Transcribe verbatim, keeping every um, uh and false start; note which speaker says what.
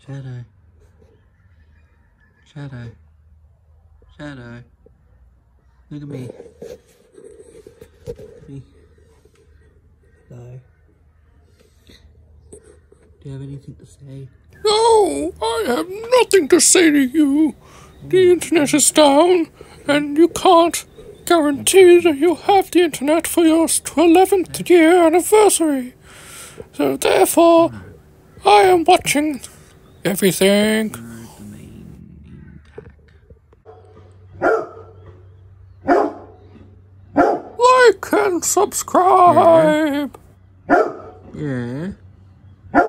Speaker 1: Shadow. Shadow. Shadow. Look at me. Me. Hello. Do you have anything to say?
Speaker 2: No, I have nothing to say to you. The internet is down, and you can't guarantee that you'll have the internet for your eleventh year anniversary. So therefore, I am watching everything. Like and subscribe.
Speaker 1: Yeah.